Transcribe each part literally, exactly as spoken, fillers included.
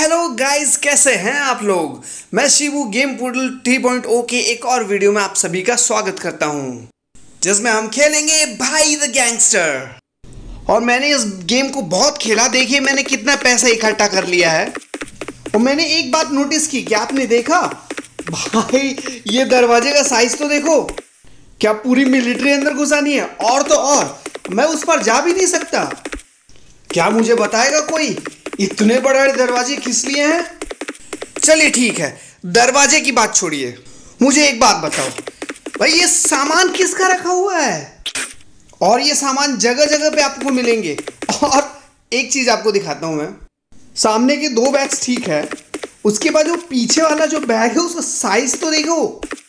Hello guys, कैसे हैं आप लोग। मैं Shivu game portal three point O के एक और वीडियो में आप सभी का स्वागत करता हूं, जिसमें हम खेलेंगे भाई द गैंगस्टर। और मैंने इस गेम को बहुत खेला। देखिए मैंने कितना पैसा इकट्ठा कर लिया है। और मैंने एक बात नोटिस की, क्या आपने देखा भाई, ये दरवाजे का साइज तो देखो। क्या पूरी मिलिट्री अंदर घुसानी है? और तो और मैं उस पर जा भी नहीं सकता। क्या मुझे बताएगा कोई, इतने बड़े दरवाजे किस लिए हैं? चलिए ठीक है, दरवाजे की बात छोड़िए, मुझे एक बात बताओ भाई, ये सामान किसका रखा हुआ है? और ये सामान जगह जगह पे आपको मिलेंगे। और एक चीज आपको दिखाता हूं मैं, सामने के दो बैग्स ठीक है, उसके बाद जो पीछे वाला जो बैग है उसका साइज तो देखो।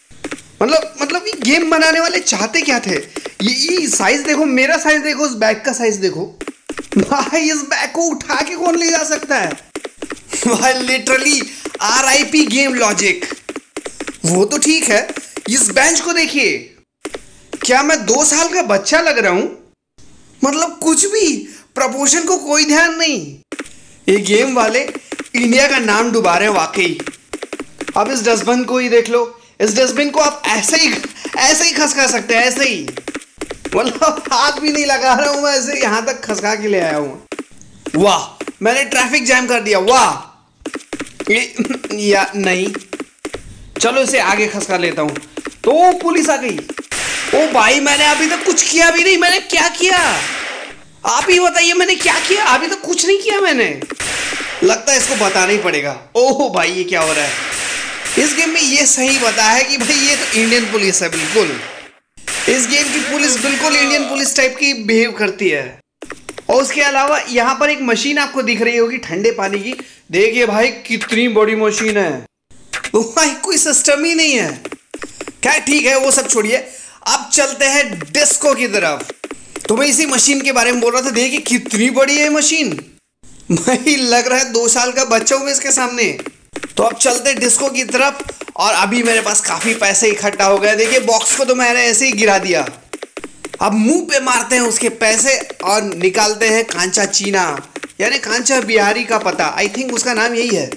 मतलब मतलब ये गेम बनाने वाले चाहते क्या थे? ये, ये साइज देखो, मेरा साइज देखो, उस बैग का साइज देखो भाई। इस बैग को उठा के कौन ले जा सकता है भाई? Literally R I P game logic. वो तो ठीक है, इस बेंच को देखिए, क्या मैं दो साल का बच्चा लग रहा हूं? मतलब कुछ भी, प्रपोर्शन को कोई ध्यान नहीं। ये गेम वाले इंडिया का नाम डुबा रहे हैं वाकई। अब इस डस्टबिन को ही देख लो, इस डस्टबिन को आप ऐसे ही ऐसे ही खसका सकते हैं, ऐसे ही। मतलब हाथ भी नहीं लगा रहा हूं मैं, ऐसे यहां तक खसका के ले आया हूं। वाह, मैंने ट्रैफिक जैम कर दिया। वाह, या नहीं, चलो इसे आगे खसका लेता हूं। तो पुलिस आ गई। ओ भाई, मैंने अभी तक कुछ किया भी नहीं। मैंने क्या किया आप ही बताइए, मैंने क्या किया? अभी तक कुछ नहीं किया मैंने। लगता है इसको बताना ही पड़ेगा। ओह भाई, ये क्या हो रहा है? इस गेम में ये सही बता है कि भाई ये तो इंडियन पुलिस है। बिल्कुल इस गेम की पुलिस बिल्कुल इंडियन पुलिस टाइप की बिहेव करती है। और उसके अलावा यहाँ पर एक मशीन आपको दिख रही होगी ठंडे पानी की। देखिए भाई, कितनी बड़ी मशीन है। भाई कोई सिस्टम ही नहीं है। क्या, ठीक है, वो सब छोड़िए, अब चलते हैं डिस्को की तरफ। तो मैं इसी मशीन के बारे में बोल रहा था। देखिए कितनी बड़ी है मशीन भाई, लग रहा है दो साल का बच्चा हूं मैं इसके सामने। तो अब चलते डिस्को की तरफ। और अभी मेरे पास काफी पैसे इकट्ठा हो गए। देखिए बॉक्स को तो मैंने ऐसे ही गिरा दिया। अब मुंह पे मारते हैं उसके पैसे और निकालते हैं कांचा चीना, यानी कांचा बिहारी का पता। आई थिंक उसका नाम यही है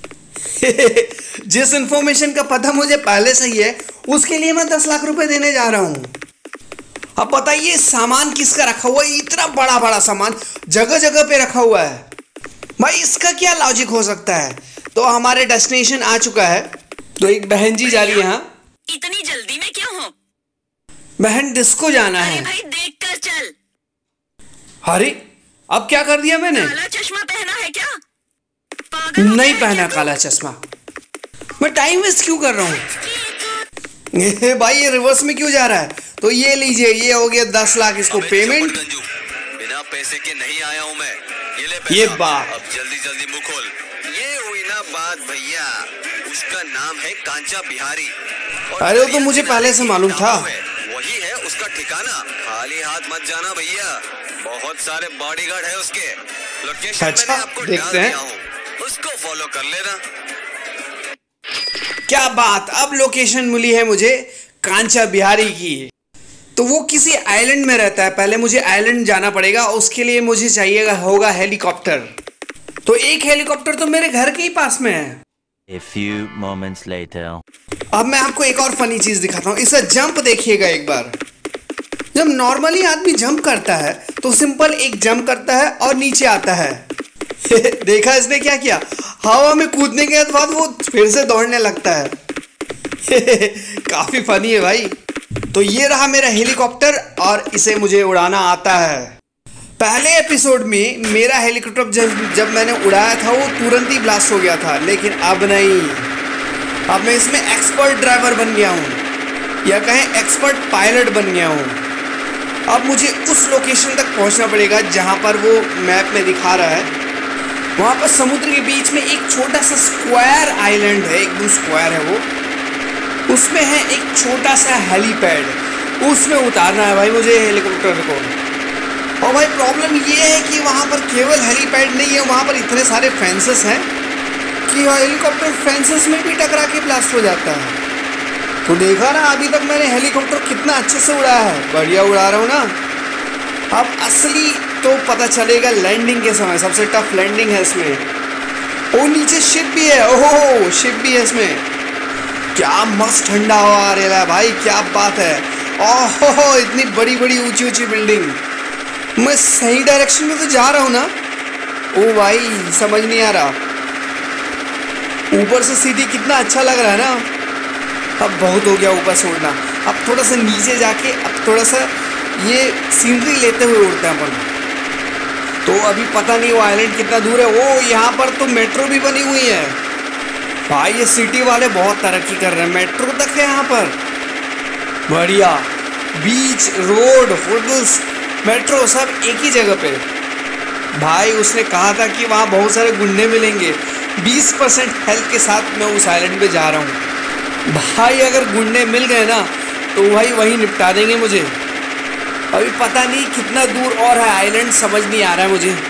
जिस इंफॉर्मेशन का पता मुझे पहले से ही है, उसके लिए मैं दस लाख रुपए देने जा रहा हूं। अब बताइए सामान किसका रखा हुआ है? इतना बड़ा बड़ा सामान जगह जगह पे रखा हुआ है भाई, इसका क्या लॉजिक हो सकता है? तो हमारे डेस्टिनेशन आ चुका है। तो एक बहन जी जा रही है यहाँ। इतनी जल्दी में क्यों हो? बहन, डिस्को जाना है। अरे भाई देख कर चल। अरे अब क्या कर दिया मैंने? काला चश्मा पहना है क्या? पागल नहीं पहना काला चश्मा। मैं टाइम वेस्ट क्यों कर रहा हूँ भाई? ये रिवर्स में क्यों जा रहा है? तो ये लीजिए, ये हो गया दस लाख इसको पेमेंट। बिना पैसे के नहीं आया हूँ मैं। ये ले पैसा। ये बात, अब जल्दी जल्दी मुंह खोल। ये हुई ना बात भैया। उसका नाम है कांचा बिहारी। अरे वो तो मुझे पहले से मालूम था। वही है उसका ठिकाना। खाली हाथ मत जाना भैया, बहुत सारे बॉडीगार्ड है उसके। लोकेशन अच्छा, मैंने आपको देखते डाल हैं। दिया हूं, उसको फॉलो कर लेना। क्या बात, अब लोकेशन मिली है मुझे कांचा बिहारी की। तो वो किसी आइलैंड में रहता है। पहले मुझे आइलैंड जाना पड़ेगा, उसके लिए मुझे चाहिएगा होगा हेलीकॉप्टर। तो एक हेलीकॉप्टर तो मेरे घर के ही पास में है। A few moments later. अब मैं आपको एक और फनी चीज दिखाता हूँ। इसका जंप देखिएगा एक बार। जब नॉर्मली आदमी जंप करता है तो सिंपल एक जंप करता है और नीचे आता है देखा इसने क्या किया? हवा में कूदने के बाद वो फिर से दौड़ने लगता है काफी फनी है भाई। तो ये रहा मेरा हेलीकॉप्टर और इसे मुझे उड़ाना आता है। पहले एपिसोड में मेरा हेलीकॉप्टर जब जब मैंने उड़ाया था वो तुरंत ही ब्लास्ट हो गया था, लेकिन अब नहीं। अब मैं इसमें एक्सपर्ट ड्राइवर बन गया हूँ, या कहें एक्सपर्ट पायलट बन गया हूँ। अब मुझे उस लोकेशन तक पहुँचना पड़ेगा जहाँ पर वो मैप में दिखा रहा है। वहाँ पर समुद्र के बीच में एक छोटा सा स्क्वायर आइलैंड है, एकदम स्क्वायर है वो। उसमें है एक छोटा सा हेलीपैड, उसमें उतारना है भाई मुझे हेलीकॉप्टर को। और भाई प्रॉब्लम ये है कि वहाँ पर केवल हेलीपैड नहीं है, वहाँ पर इतने सारे फेंसेस हैं कि हेलीकॉप्टर फेंसेस में भी टकरा के ब्लास्ट हो जाता है। तो देखा ना, अभी तक मैंने हेलीकॉप्टर कितना अच्छे से उड़ाया है, बढ़िया उड़ा रहा हूँ ना। अब असली तो पता चलेगा लैंडिंग के समय। सबसे टफ लैंडिंग है इसमें। ओ नीचे शिप भी है, ओहो शिप भी है इसमें। क्या मस्त ठंडा हवा आ रहा है भाई, क्या बात है। ओहो इतनी बड़ी बड़ी ऊंची ऊंची बिल्डिंग। मैं सही डायरेक्शन में तो जा रहा हूँ ना? ओ भाई समझ नहीं आ रहा। ऊपर से सिटी कितना अच्छा लग रहा है ना। अब बहुत हो गया ऊपर से उड़ना, अब थोड़ा सा नीचे जाके अब थोड़ा सा ये सीनरी लेते हुए उड़ते हैं अपन। तो अभी पता नहीं वो आइलैंड कितना दूर है। ओ यहाँ पर तो मेट्रो भी बनी हुई है भाई। ये सिटी वाले बहुत तरक्की कर रहे हैं, मेट्रो तक है यहाँ पर। बढ़िया, बीच, रोड, होटल्स, मेट्रो सब एक ही जगह पे। भाई उसने कहा था कि वहाँ बहुत सारे गुंडे मिलेंगे। बीस परसेंट हेल्थ के साथ मैं उस आइलैंड पे जा रहा हूँ भाई। अगर गुंडे मिल गए ना तो भाई वहीं निपटा देंगे मुझे। अभी पता नहीं कितना दूर और है आइलैंड, समझ नहीं आ रहा है मुझे।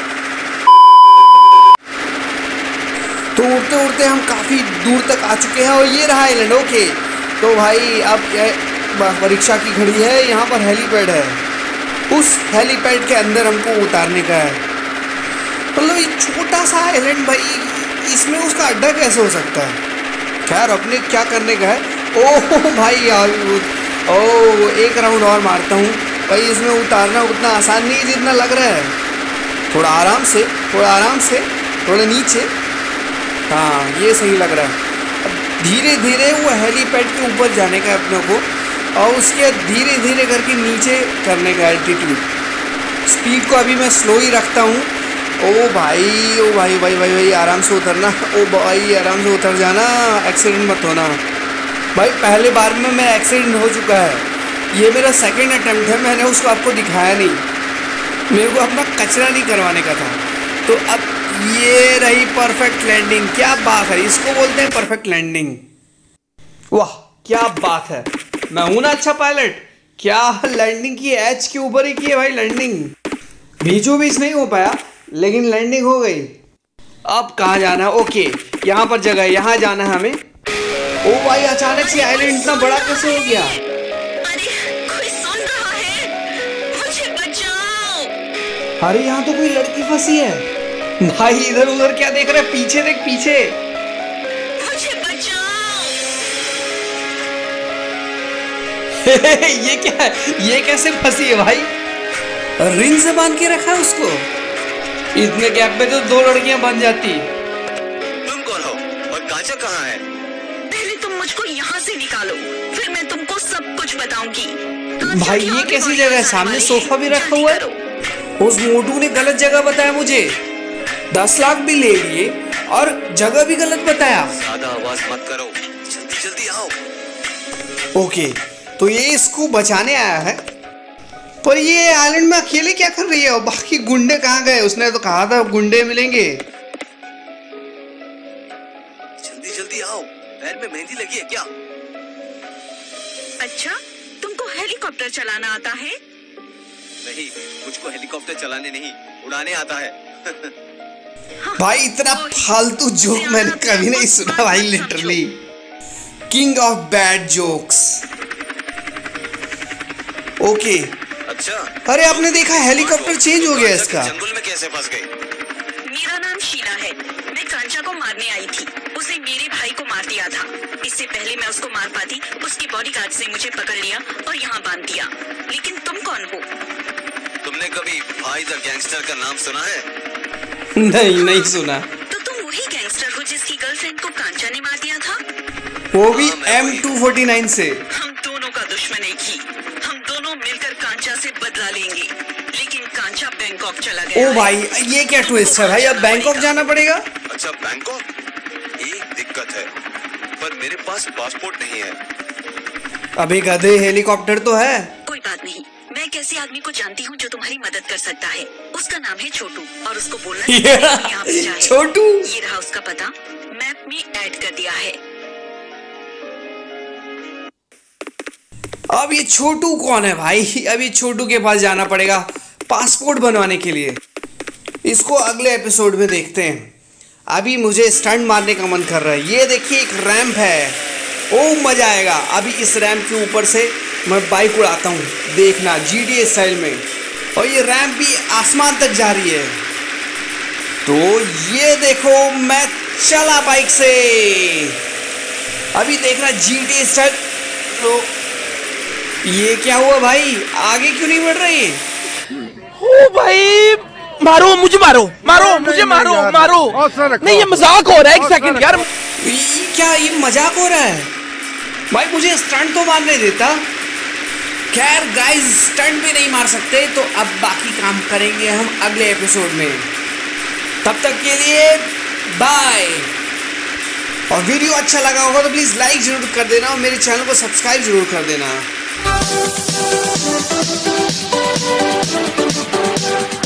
तो उड़ते उड़ते हम काफ़ी दूर तक आ चुके हैं और ये रहा आइलैंड। ओके तो भाई अब परीक्षा की घड़ी है। यहाँ पर हेलीपैड है, उस हेलीपैड के अंदर हमको उतारने का है। मतलब ये छोटा सा आइलैंड भाई, इसमें उसका अड्डा कैसे हो सकता है? खैर अपने क्या करने का है। ओह भाई यार, ओ एक राउंड और मारता हूँ भाई। इसमें उतारना उतना आसान नहीं जितना लग रहा है। थोड़ा आराम से, थोड़ा आराम से, थोड़ा नीचे। हाँ ये सही लग रहा है। अब धीरे धीरे वो हेलीपैड के ऊपर जाने का अपने को, और उसके धीरे धीरे करके नीचे करने का एल्टीट्यूड। स्पीड को अभी मैं स्लो ही रखता हूँ। ओ भाई ओ भाई भाई भाई भाई आराम से उतरना। ओ भाई आराम से उतर जाना, एक्सीडेंट मत होना भाई। पहले बार में मैं एक्सीडेंट हो चुका है, ये मेरा सेकंड अटेम्प्ट है। मैंने उसको आपको दिखाया नहीं, मेरे को अपना कचरा नहीं करवाने का था। तो अब ये रही परफेक्ट लैंडिंग। क्या बात है, इसको बोलते हैं परफेक्ट लैंडिंग। वाह क्या बात है, मैं हूं ना अच्छा पायलट। क्या लैंडिंग की, एच के ऊपर ही की है भाई लैंडिंग। बीचों बीच नहीं हो पाया लेकिन लैंडिंग हो गई। अब कहाँ जाना है? ओके यहाँ पर जगह है, यहाँ जाना है हमें। ओ भाई अचानक से आइलैंड इतना बड़ा कैसे हो गया? अरे कोई सुन रहा है? मुझे बचाओ। अरे यहाँ तो कोई लड़की फंसी है भाई। इधर उधर क्या देख रहा है? पीछे देख, पीछे। मुझे बचाओ। ये क्या है? ये कैसे फंसी है भाई? रिंग से बांध के रखा है उसको। इतने गैप में तो दो लड़कियां बन जाती। तुम कौन हो और कांचा कहाँ है? पहले तुम मुझको यहाँ से निकालो, फिर मैं तुमको सब कुछ बताऊंगी। भाई ये कैसी जगह है? सामने सोफा भी रखा हुआ है। उस मोटू ने गलत जगह बताया मुझे। दस लाख भी ले लिए और जगह भी गलत बताया। ज्यादा आवाज मत करो, जल्दी जल्दी आओ। ओके तो ये इसको बचाने आया है, पर ये आइलैंड में अकेले क्या कर रही है? और बाकी गुंडे कहाँ गए? उसने तो कहा था गुंडे मिलेंगे। जल्दी जल्दी आओ, पैर में मेहंदी लगी है क्या? अच्छा तुमको हेलीकॉप्टर चलाना आता है? नहीं, मुझको हेलीकॉप्टर चलाने नहीं, उड़ाने आता है। भाई इतना फालतू जोक मैंने कभी नहीं सुना भाई। Literally king of bad jokes. Okay अच्छा, अरे आपने देखा हेलीकॉप्टर चेंज हो गया इसका। जंगल में कैसे फंस गई? मेरा नाम शीला है, मैं कांचा को मारने आई थी। उसने मेरे भाई को मार दिया था। इससे पहले मैं उसको मार पाती, उसके बॉडीगार्ड से मुझे पकड़ लिया और यहाँ बांध दिया। लेकिन तुम कौन हो? तुमने कभी भाई द गैंगस्टर का नाम सुना है? नहीं नहीं सुना। तो तुम वही गैंगस्टर हो जिसकी गर्लफ्रेंड को कांचा ने मार दिया था? वो भी एम टू फोर्टी नाइन से। हम दोनों का दुश्मन एक ही। हम दोनों मिलकर कांचा से बदला लेंगे। लेकिन कांचा बैंकॉक चला गया। ओ भाई ये क्या ट्विस्ट है भाई? अब बैंकॉक जाना पड़ेगा? अच्छा बैंकॉक? एक दिक्कत है, पर मेरे पास पासपोर्ट नहीं है। अबे गधे, हेलीकॉप्टर तो है। कोई बात नहीं, मैं एक ऐसे आदमी को जानती हूँ जो तुम्हारी मदद कर सकता है। उसका नाम है छोटू और उसको बोलना कि यहाँ पे जाए। छोटू? ये रहा उसका पता, मैप में ऐड कर दिया है। अब ये छोटू कौन है भाई? अब ये छोटू के पास जाना पड़ेगा पासपोर्ट बनवाने के लिए। इसको अगले एपिसोड में देखते हैं। अभी मुझे स्टंट मारने का मन कर रहा है। ये देखिए एक रैंप है, ओ मजा आएगा। अभी इस रैंप के ऊपर से मैं बाइक उड़ाता हूँ, देखना जीटीए स्टाइल में। और ये रैंप भी आसमान तक जा रही है। तो तो ये देखो मैं चला बाइक से। अभी देख रहा जीटी स्टाइल। तो ये क्या हुआ भाई, आगे क्यों नहीं बढ़ रही? ओ भाई मारो मुझे, मारो मारो मुझे, मारो मारो। नहीं ये मजाक हो रहा है, एक सेकंड यार। ये क्या, ये मजाक हो रहा है भाई? मुझे स्टंट तो मारने देता। खैर गाइस, स्टंट भी नहीं मार सकते तो अब बाकी काम करेंगे हम अगले एपिसोड में। तब तक के लिए बाय। और वीडियो अच्छा लगा होगा तो प्लीज लाइक जरूर कर देना और मेरे चैनल को सब्सक्राइब जरूर कर देना।